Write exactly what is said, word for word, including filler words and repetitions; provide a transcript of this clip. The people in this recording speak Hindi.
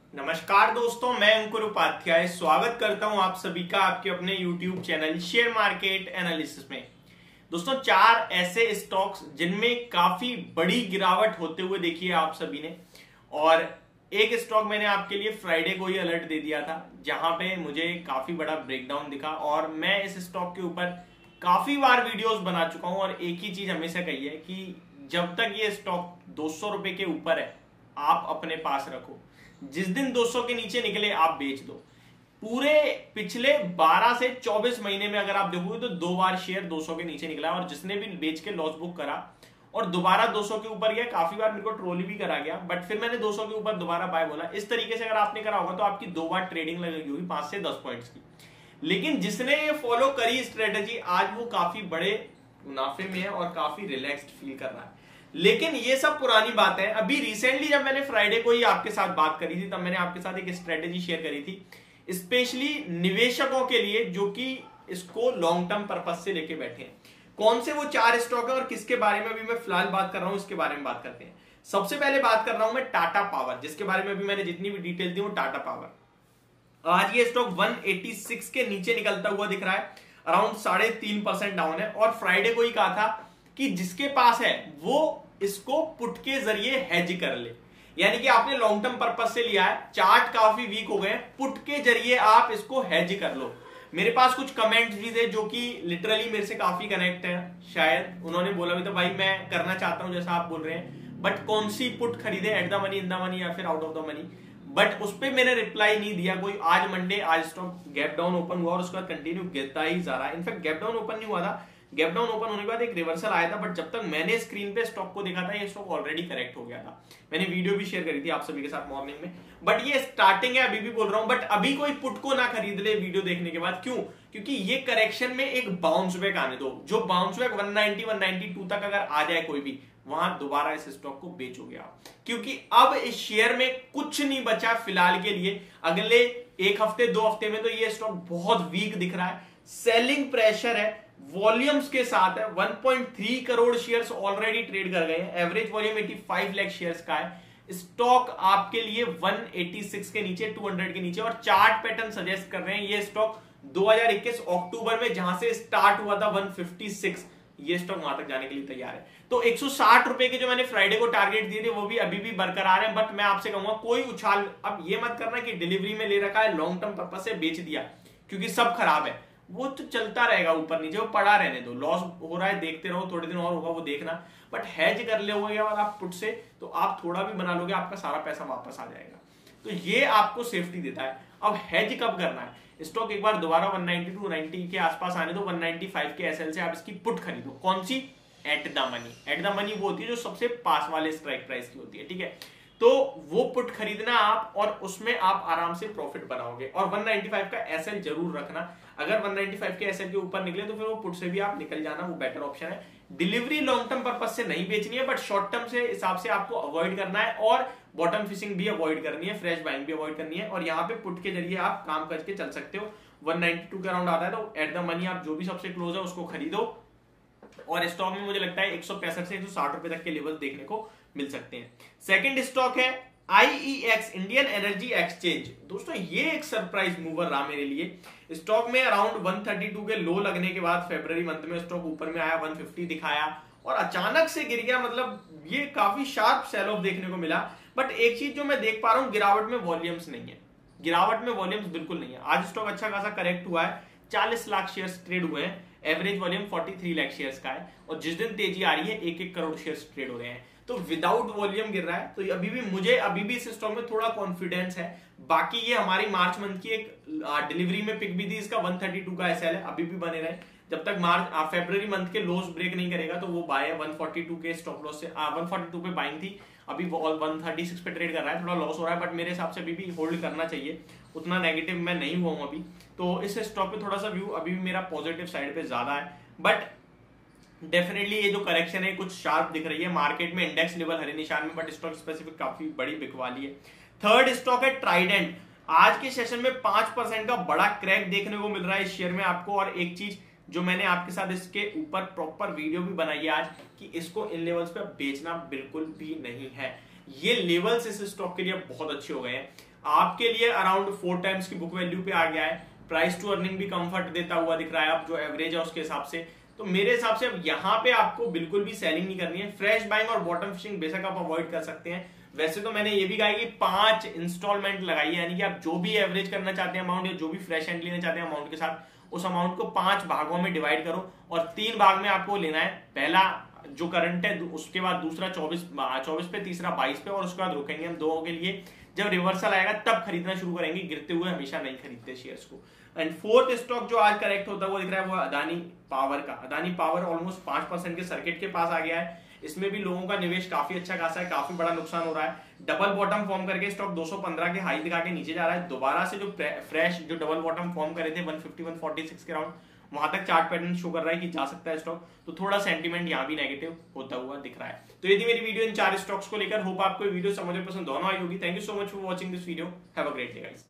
नमस्कार दोस्तों, मैं अंकुर उपाध्याय स्वागत करता हूं आप सभी का आपके अपने YouTube channel share market analysis में। दोस्तों, चार ऐसे स्टॉक्स जिनमें काफी बड़ी गिरावट होते हुए देखी है आप सभी ने, और एक स्टॉक मैंने आपके लिए फ्राइडे को ही अलर्ट दे दिया था जहां पे मुझे काफी बड़ा ब्रेकडाउन दिखा, और मैं इस स्टॉक के ऊपर काफी बार वीडियोस बना चुका हूं और एक ही चीज हमेशा कही है कि जब तक ये स्टॉक दो सौ रुपए के ऊपर है आप अपने पास रखो, जिस दिन दो सौ के नीचे निकले आप बेच दो। पूरे पिछले बारह से चौबीस महीने में अगर आप देखोगे तो दो बार शेयर दो सौ के नीचे निकला, और जिसने भी बेच के लॉस बुक करा और दोबारा दो सौ के ऊपर गया, काफी बार मेरे को ट्रोली भी करा गया, बट फिर मैंने दो सौ के ऊपर दोबारा बाय बोला। इस तरीके से अगर आपने करा होगा तो आपकी दो बार ट्रेडिंग लगेगी होगी पांच से दस पॉइंट्स की। लेकिन जिसने ये फॉलो करी स्ट्रेटेजी, आज वो काफी बड़े मुनाफे में है और काफी रिलैक्स्ड फील कर रहा है। लेकिन ये सब पुरानी बात है। अभी रिसेंटली जब मैंने फ्राइडे को ही आपके साथ बात करी थी, तब मैंने आपके साथ एक स्ट्रेटेजी शेयर करी थी स्पेशली निवेशकों के लिए जो कि इसको लॉन्ग टर्म पर्पज से लेके बैठे हैं। कौन से वो चार स्टॉक है और किसके बारे में अभी मैं फिलहाल बात कर रहा हूं, इसके बारे में बात करते हैं। सबसे पहले बात कर रहा हूं मैं टाटा पावर, जिसके बारे में अभी मैंने जितनी भी डिटेल दी वो टाटा पावर। आज ये स्टॉक एक सौ छियासी के नीचे निकलता हुआ दिख रहा है, अराउंड साढ़े तीन परसेंट डाउन है, और फ्राइडे को ही कहा था कि जिसके पास है वो इसको पुट के जरिए हेज कर ले, यानी कि आपने लॉन्ग टर्म पर्पस से लिया है, चार्ट काफी वीक हो गए, पुट के जरिए आप इसको हेज कर लो। मेरे पास कुछ कमेंट्स भी थे जो कि लिटरली मेरे से काफी कनेक्ट है, शायद उन्होंने बोला भी तो भाई मैं करना चाहता हूं जैसा आप बोल रहे हैं, बट कौन सी पुट खरीदे, at the money, in the money या फिर out of the money. But उस पर मैंने रिप्लाई नहीं दिया कोई। आज मंडे, आज स्टॉक गैप डाउन ओपन हुआ और उसका कंटिन्यू गिरता ही जा रहा है। इनफैक्ट गैप डाउन ओपन नहीं हुआ था, गैप डाउन ओपन होने के बाद एक रिवर्सल आया था, बट जब तक मैंने स्क्रीन पे स्टॉक को देखा था ये स्टॉक ऑलरेडी करेक्ट हो गया था। मैंने वीडियो भी शेयर करी थी आप सभी के साथ मॉर्निंग में, बट ये स्टार्टिंग है, अभी भी बोल रहा हूं। बट अभी कोई पुट को ना खरीद ले वीडियो देखने के बाद। क्यों? क्योंकि ये करेक्शन में एक बाउंस बैक आने दो। जो बाउंस बैक एक सौ नब्बे, एक सौ बानवे तक अगर आ जाए कोई भी, वहां दोबारा इस स्टॉक को बेचोगे आप, क्योंकि अब इस शेयर में कुछ नहीं बचा फिलहाल के लिए। अगले एक हफ्ते दो हफ्ते में तो ये स्टॉक बहुत वीक दिख रहा है, सेलिंग प्रेशर है, वॉल्यूम्स के साथ है। एक पॉइंट तीन करोड़ शेयर्स ऑलरेडी ट्रेड कर गए हैं, एवरेज वॉल्यूम पचासी लाख शेयर्स का है। स्टॉक आपके लिए एक सौ छियासी के नीचे, दो सौ के नीचे, और चार्ट पैटर्न सजेस्ट कर रहे हैं ये स्टॉक दो हज़ार इक्कीस अक्टूबर में जहां से स्टार्ट हुआ था एक सौ छप्पन, ये स्टॉक वहां तक जाने के लिए तैयार है। तो एक सौ साठ रुपए के जो मैंने फ्राइडे को टारगेट दिए थे वो भी अभी भी बरकरार है, बट मैं आपसे कहूंगा कोई उछाल अब ये मत करना कि डिलीवरी में ले रखा है, लॉन्ग टर्म पर्पस से बेच दिया क्योंकि सब खराब है। वो तो चलता रहेगा ऊपर नीचे, वो पड़ा रहने दो, लॉस हो रहा है देखते रहो, थोड़े दिन और होगा वो देखना, बट हेज कर लोगे और आप पुट से तो आप थोड़ा भी बना लोगे, आपका सारा पैसा वापस आ जाएगा, तो ये आपको सेफ्टी देता है। अब हेज कब करना है? स्टॉक एक बार दोबारा एक सौ बानवे टू नब्बे के आसपास आने दो, एक सौ पचानवे के एसएल से आप इसकी पुट खरीदो। कौन सी? At the money. At the money वो होती है जो सबसे पास वाले स्ट्राइक प्राइस की होती है, ठीक है। तो वो पुट खरीदना आप, और उसमें आप आराम से प्रॉफिट बनाओगे, और एक सौ पचानवे का एसएल जरूर रखना। अगर एक सौ पचानवे के एसएल के ऊपर निकले तो फिर वो पुट से भी आप निकल जाना, वो बेटर ऑप्शन है। डिलीवरी लॉन्ग टर्म पर्पस से नहीं बेचनी है, बट शॉर्ट टर्म से हिसाब से आपको अवॉइड करना है, और बॉटम फिशिंग भी अवॉइड करनी है, फ्रेश बाइंग भी अवॉइड करनी है, और यहाँ पे पुट के जरिए आप काम करके चल सकते हो। एक सौ बानवे के अराउंड आता है तो एट द मनी आप जो भी सबसे क्लोज है उसको खरीदो, और स्टॉक में मुझे लगता है एक सौ पैंसठ से एक सौ साठ रुपए तक के लेवल देखने को मिल सकते हैं। सेकंड स्टॉक है I E X, Indian energy exchange. दोस्तों, ये एक सरप्राइज मूवर रहा मेरे लिए। स्टॉक में अराउंड एक सौ बत्तीस के लो लगने के बाद फरवरी मंथ में स्टॉक ऊपर में आया, एक सौ पचास दिखाया और अचानक से गिर गया। मतलब ये काफी शार्प सेल ऑफ देखने को मिला। बट एक चीज जो मैं देख पा रहा हूं, गिरावट में वॉल्यूम्स नहीं है, गिरावट में वॉल्यूम्स बिल्कुल नहीं है। आज स्टॉक अच्छा खासा करेक्ट हुआ है, चालीस लाख शेयर्स ट्रेड हुए हैं, एवरेज वॉल्यूम तैंतालीस लाख शेयर्स का है, और जिस दिन तेजी आ रही है एक एक करोड़ शेयर्स ट्रेड हो रहे हैं। तो विदाउट वॉल्यूम गिर रहा है, तो अभी भी मुझे अभी भी इस स्टॉक में थोड़ा कॉन्फिडेंस है। बाकी ये हमारी मार्च मंथ की एक डिलीवरी में पिक भी थी, इसका एक सौ बत्तीस का एसएल है, अभी भी बने रहे। जब तक मार्च फरवरी मंथ के लोस ब्रेक नहीं करेगा तो वो बाय है। एक सौ बयालीस के स्टॉप लॉस से एक सौ बयालीस पे बाइंग थी, अभी वो एक सौ छत्तीस पे ट्रेड कर रहा है, थोड़ा लॉस हो रहा है, बट मेरे हिसाब से अभी भी होल्ड करना चाहिए। उतना नेगेटिव मैं नहीं हुआ हूं अभी, तो इस स्टॉक पे थोड़ा सा व्यू अभी भी मेरा पॉजिटिव साइड पे ज्यादा है। बट डेफिनेटली ये जो करेक्शन है कुछ शार्प दिख रही है मार्केट में, इंडेक्स लेवल हरे निशान में, बट स्टॉक स्पेसिफिक काफी बड़ी बिकवाली है। थर्ड स्टॉक है ट्राइडेंट। आज के सेशन में पांच परसेंट का बड़ा क्रैक देखने को मिल रहा है इस शेयर में आपको। और एक चीज जो मैंने आपके साथ इसके ऊपर प्रॉपर वीडियो भी बनाई है आज, कि इसको इन लेवल्स पे बेचना बिल्कुल भी नहीं है। ये लेवल्स इस स्टॉक के लिए बहुत अच्छे हो गए हैं। आपके लिए अराउंड फोर टाइम्स की बुक वैल्यू पे आ गया है। प्राइस टू अर्निंग भी कंफर्ट देता हुआ दिख रहा है अब जो एवरेज है उसके हिसाब से। तो मेरे हिसाब से अब यहाँ पे आपको बिल्कुल भी सेलिंग नहीं करनी है। फ्रेश बाइंग और बॉटम फिशिंग बेशक आप अवॉइड कर सकते हैं। वैसे तो मैंने ये भी कहा कि पांच इंस्टॉलमेंट लगाई है, यानी कि आप जो भी एवरेज करना चाहते हैं अमाउंट या जो भी फ्रेश एंड लेना चाहते हैं अमाउंट के साथ, उस अमाउंट को पांच भागों में डिवाइड करो और तीन भाग में आपको लेना है। पहला जो करंट है, उसके बाद दूसरा चौबीस चौबीस पे, तीसरा बाईस पे, और उसके बाद रुकेंगे हम दो के लिए। जब रिवर्सल आएगा तब खरीदना शुरू करेंगे, गिरते हुए हमेशा नहीं खरीदते शेयर्स को। एंड फोर्थ स्टॉक जो आज करेक्ट होता हुआ दिख रहा है वो अदानी पावर का। अदानी पावर ऑलमोस्ट पांच परसेंट के सर्किट के पास आ गया है। इसमें भी लोगों का निवेश काफी अच्छा खासा है, काफी बड़ा नुकसान हो रहा है। डबल बॉटम फॉर्म करके स्टॉक दो सौ पंद्रह के हाई दिखा के नीचे जा रहा है। दोबारा से जो फ्रेश जो डबल बॉटम फॉर्म करे थे one fifty one forty six के राउंड, वहां तक चार्ट पैटर्न शो कर रहा है कि जा सकता है स्टॉक। तो थोड़ा सेंटीमेंट यहाँ भी नेगेटिव होता हुआ दिख रहा है। तो यदि मेरी वीडियो इन चार स्टॉक्स को लेकर, होप आपको वीडियो समझ में पसंद दोनों आई होगी। Thank you so much for watching this video. Have a great day guys.